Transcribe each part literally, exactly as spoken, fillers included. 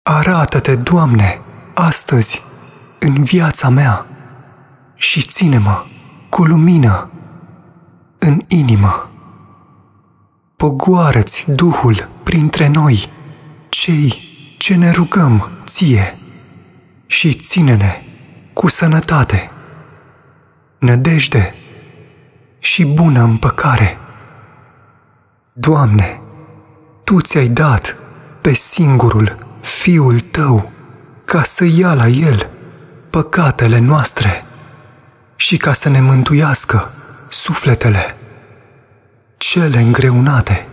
Arată-te, Doamne, astăzi în viața mea și ține-mă cu lumină în inimă. Pogoară-ți Duhul printre noi, cei ce ne rugăm Ție, și ține-ne cu sănătate, nădejde și bună împăcare. Doamne, Tu ți-ai dat pe singurul Fiul Tău ca să ia la El păcatele noastre și ca să ne mântuiască sufletele cele îngreunate.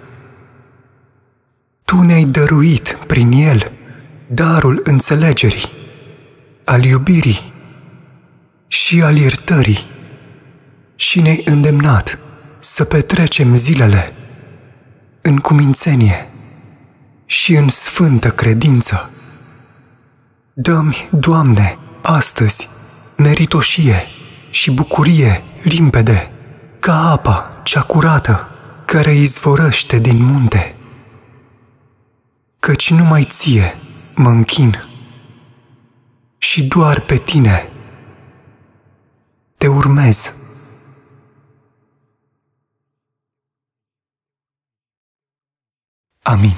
Tu ne-ai dăruit prin El darul înțelegerii, al iubirii și al iertării și ne-ai îndemnat să petrecem zilele în cumințenie și în sfântă credință. Dă-mi, Doamne, astăzi meritoșie și bucurie limpede, ca apa cea curată care izvorăște din munte. Căci numai Ție mă închin și doar pe Tine Te urmez. Amin.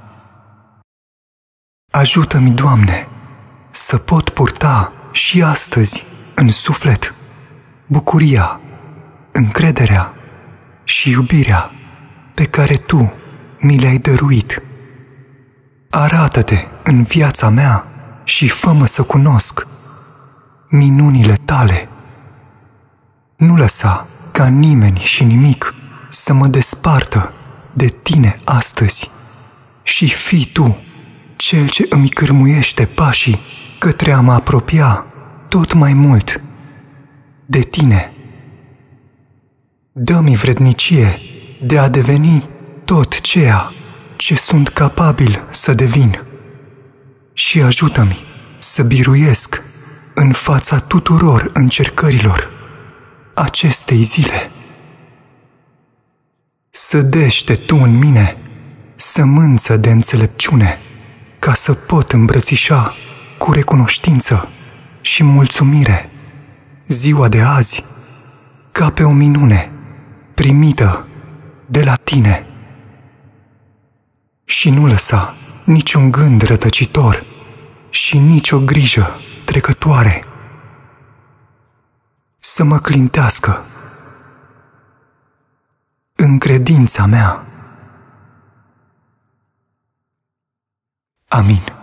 Ajută-mi, Doamne, să pot purta și astăzi în suflet bucuria, încrederea și iubirea pe care Tu mi le-ai dăruit. Arată-te în viața mea și fă-mă să cunosc minunile Tale. Nu lăsa ca nimeni și nimic să mă despartă de Tine astăzi și fii Tu Cel ce îmi cârmuiește pașii către a mă apropia tot mai mult de Tine. Dă-mi vrednicie de a deveni tot ceea ce sunt capabil să devin și ajută-mi să biruiesc în fața tuturor încercărilor acestei zile. Sădește Tu în mine sămânță de înțelepciune, ca să pot îmbrățișa cu recunoștință și mulțumire ziua de azi ca pe o minune primită de la Tine. Și nu lăsa niciun gând rătăcitor și nicio grijă trecătoare să mă clintească în credința mea. Amin.